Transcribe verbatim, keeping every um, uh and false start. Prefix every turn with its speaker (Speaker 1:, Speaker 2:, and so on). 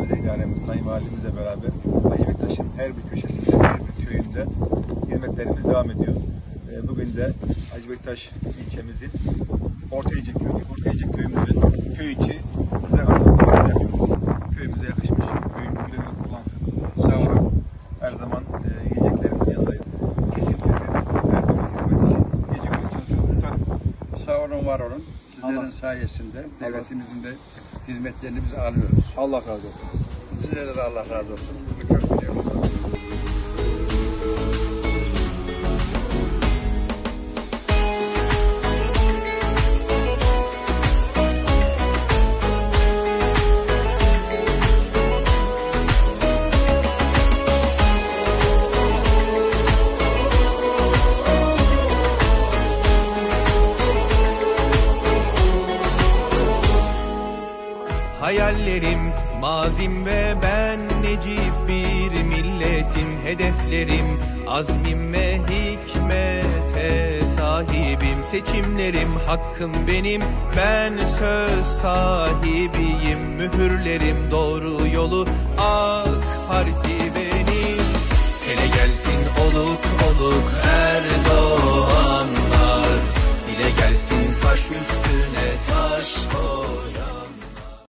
Speaker 1: Özel İdaremiz Sayın Valimizle beraber Hacı Bektaş'ın her bir köşesinde, her bir köyünde hizmetlerimiz devam ediyor. E, bugün de Hacı Bektaş ilçemizin Ortayıcık köyü, Ortayıcık köyümüzün köy içi size asılmasını yapıyoruz. Köyümüze yakışmış, köyün güle kullansın. Sağ olun. Her zaman e, yiyeceklerimizin yanındayım. Kesintisiz, her türlü hizmet için gece gündüz çalışıyoruz.
Speaker 2: Sağ olun, var olun. Sizlerin Allah. sayesinde devletimizin de hizmetlerini biz alıyoruz.
Speaker 1: Allah razı olsun.
Speaker 2: Sizlere de Allah razı olsun. Bu çok güzel.
Speaker 3: Hayallerim, mazim ve ben necip bir milletim. Hedeflerim, azmim ve hikmete sahibim. Seçimlerim, hakkım benim, ben söz sahibiyim. Mühürlerim, doğru yolu, AK Parti benim. Hele gelsin oluk oluk